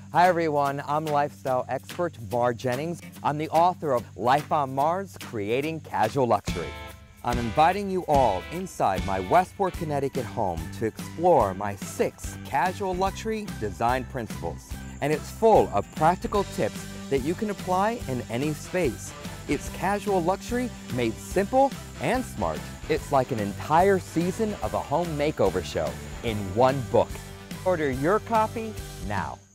Hi everyone, I'm lifestyle expert Jennings. I'm the author of Life on Mars, Creating Casual Luxury. I'm inviting you all inside my Westport, Connecticut home to explore my 6 casual luxury design principles. And it's full of practical tips that you can apply in any space. It's casual luxury made simple and smart. It's like an entire season of a home makeover show in one book. Order your copy now.